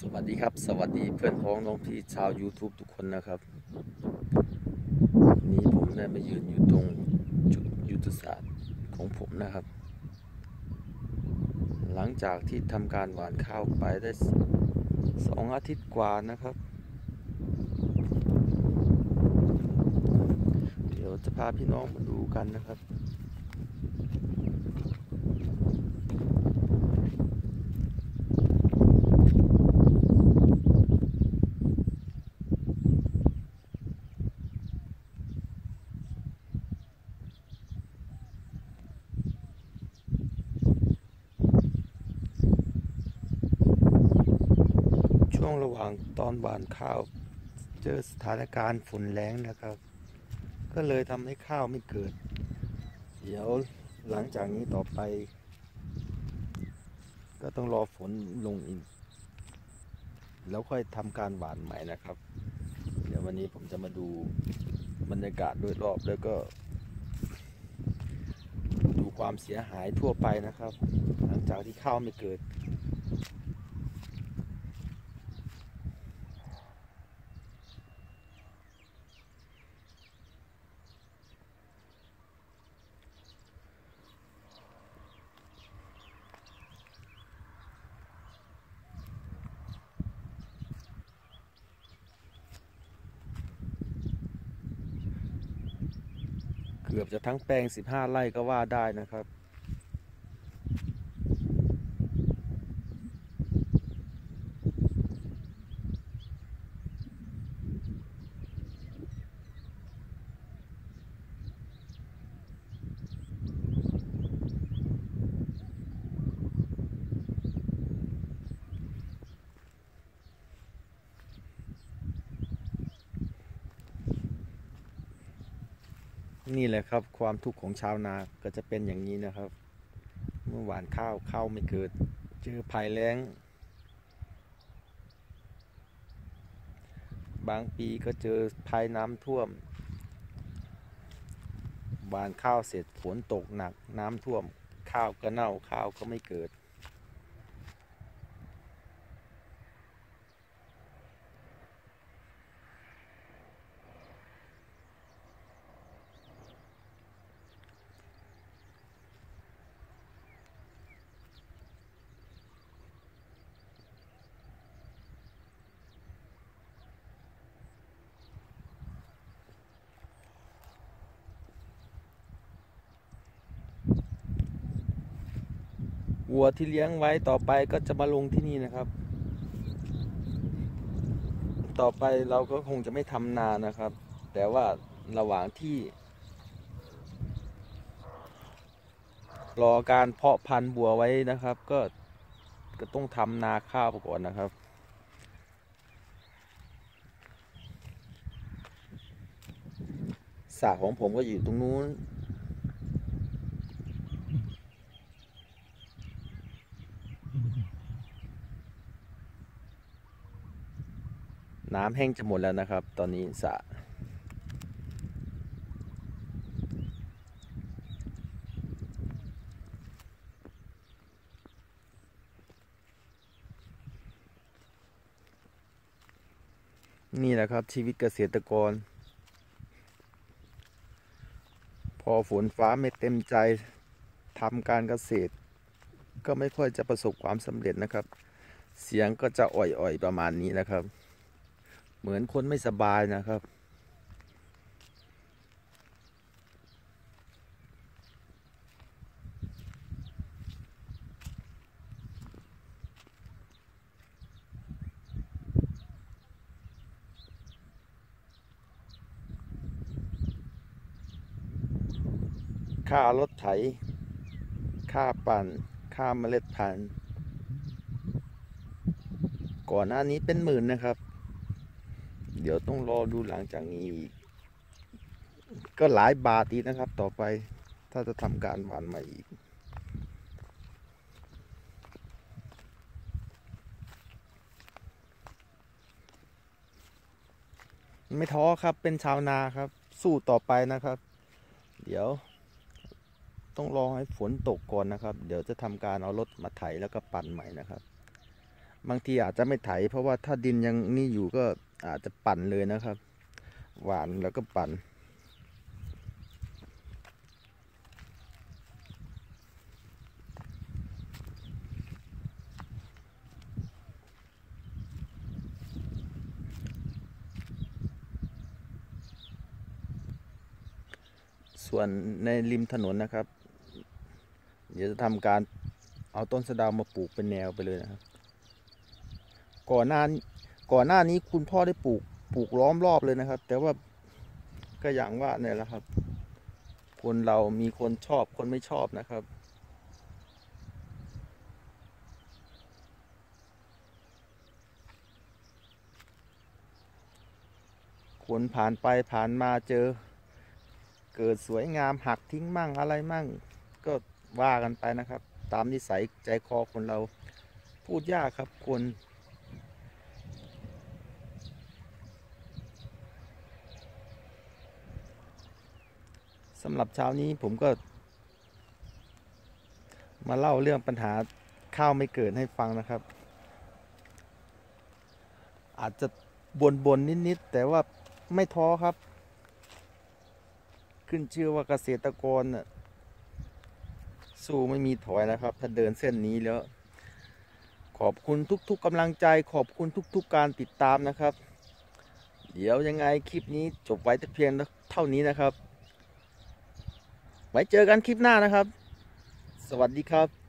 สวัสดีครับสวัสดีเพื่อนพ้องน้องพี่ชาว YouTube ทุกคนนะครับวันนี้ผมได้มายืนอยู่ตรงจุดยุทธศาสตร์ของผมนะครับหลังจากที่ทำการหว่านข้าวไปได้2 อาทิตย์กว่านะครับเดี๋ยวจะพาพี่น้องมาดูกันนะครับช่วงระหว่างตอนหว่านข้าวเจอสถานการณ์ฝนแรงนะครับก็เลยทำให้ข้าวไม่เกิดเดี๋ยวหลังจากนี้ต่อไปก็ต้องรอฝนลงอีกแล้วค่อยทำการหว่านใหม่นะครับเดี๋ยววันนี้ผมจะมาดูบรรยากาศโดยรอบแล้วก็ดูความเสียหายทั่วไปนะครับหลังจากที่ข้าวไม่เกิดเกือบจะทั้งแปลง15 ไร่ก็ว่าได้นะครับนี่แหละครับความทุกข์ของชาวนาก็จะเป็นอย่างนี้นะครับเมื่อหว่านข้าวไม่เกิดเจอภัยแล้งบางปีก็เจอภัยน้ำท่วมหว่านข้าวเสร็จฝนตกหนักน้ำท่วมข้าวก็เน่าข้าวก็ไม่เกิดวัวที่เลี้ยงไว้ต่อไปก็จะมาลงที่นี่นะครับต่อไปเราก็คงจะไม่ทำนานะครับ แต่ว่าระหว่างที่รอการเพาะพันธุ์บัวไว้นะครับก็ต้องทำนาข้าวก่อนนะครับสระของผมก็อยู่ตรงนู้นน้ำแห้งจะหมดแล้วนะครับตอนนี้สระนี่แหละครับชีวิตเกษตรกรพอฝนฟ้าไม่เต็มใจทำการเกษตรก็ไม่ค่อยจะประสบความสำเร็จนะครับเสียงก็จะอ่อยๆประมาณนี้นะครับเหมือนคนไม่สบายนะครับค่ารถไถค่าปั่นค่าเมล็ดพันธุ์ก่อนหน้านี้เป็นหมื่นนะครับเดี๋ยวต้องรอดูหลังจากนี้อีกก็หลายบาทอีกนะครับต่อไปถ้าจะทำการหว่านใหม่อีกไม่ท้อครับเป็นชาวนาครับสู้ต่อไปนะครับเดี๋ยวต้องรอให้ฝนตกก่อนนะครับเดี๋ยวจะทำการเอารถมาไถแล้วก็ปั่นใหม่นะครับบางทีอาจจะไม่ไถเพราะว่าถ้าดินยังนี่อยู่ก็อาจจะปั่นเลยนะครับ หวานแล้วก็ปั่นส่วนในริมถนนนะครับเดี๋ยวจะทำการเอาต้นสะเดามาปลูกเป็นแนวไปเลยนะครับก่อนหน้าก่อนหน้านี้คุณพ่อได้ปลูกล้อมรอบเลยนะครับแต่ว่าก็อย่างว่าเนี่ยแหละครับคนเรามีคนชอบคนไม่ชอบนะครับคนผ่านไปผ่านมาเจอเกิดสวยงามหักทิ้งมั่งอะไรมั่งก็ว่ากันไปนะครับตามนิสัยใจคอคนเราพูดยากครับคนสำหรับเช้านี้ผมก็มาเล่าเรื่องปัญหาข้าวไม่เกิดให้ฟังนะครับอาจจะบ่นนิดๆแต่ว่าไม่ท้อครับขึ้นชื่อว่าเกษตรกรน่ะสู้ไม่มีถอยนะครับถ้าเดินเส้นนี้แล้วขอบคุณทุกๆกำลังใจขอบคุณทุกๆการติดตามนะครับเดี๋ยวยังไงคลิปนี้จบไว้แต่เพียงเท่านี้นะครับไว้เจอกันคลิปหน้านะครับสวัสดีครับ